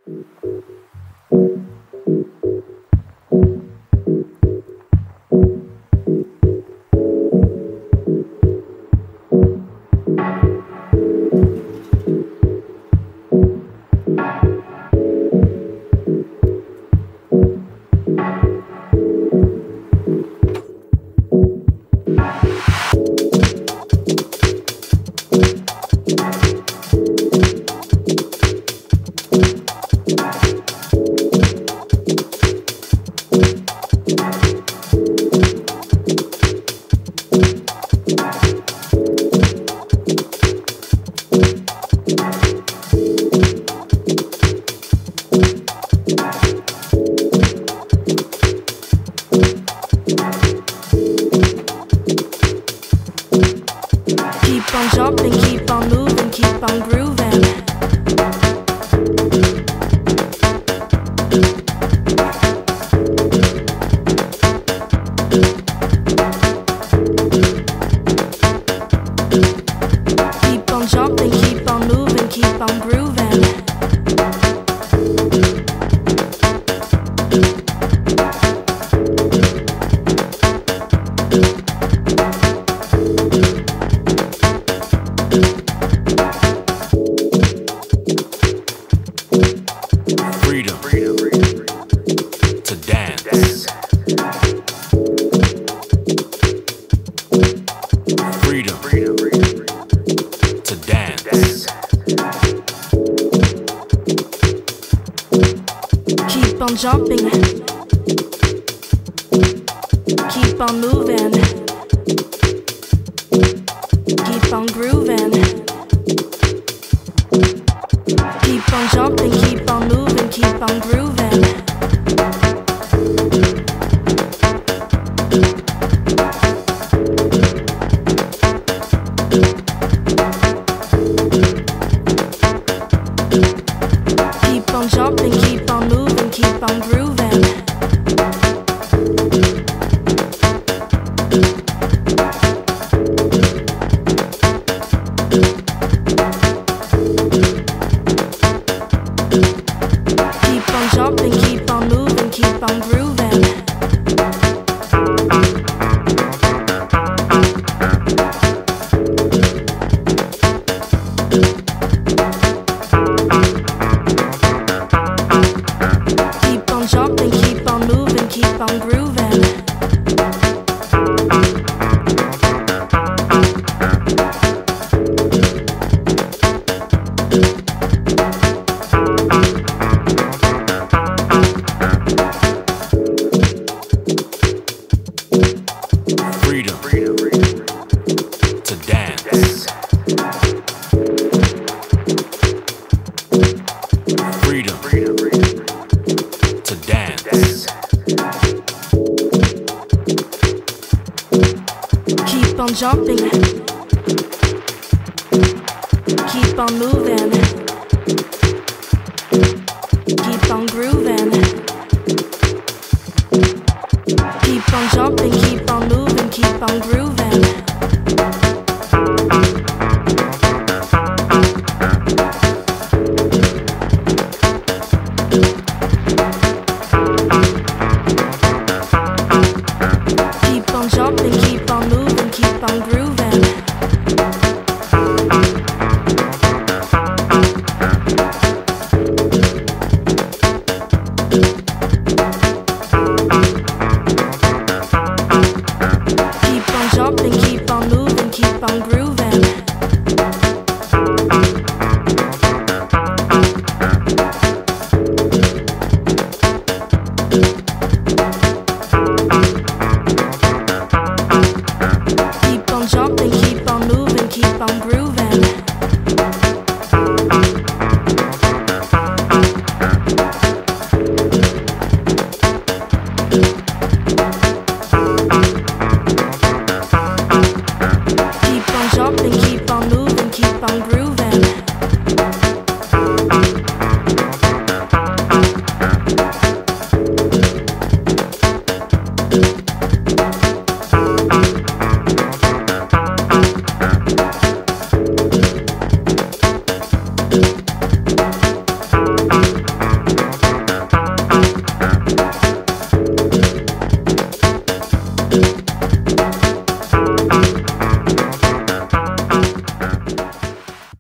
Keep on jumping, keep on moving, keep on grooving. Keep on jumping, keep on moving, keep on grooving. To dance. Freedom to dance. Keep on jumping, keep on moving, keep on grooving. Keep on jumping, keep on moving, keep on grooving. Keep on jumping, keep on moving, keep on grooving. Keep on jumping, keep on moving, keep on grooving. Keep on jumping, keep on moving, keep on grooving. Freedom to dance. Freedom to dance. Keep on jumping, keep on moving, keep on grooving. Keep on jumping, keep on moving, keep on grooving. Keep on jumping,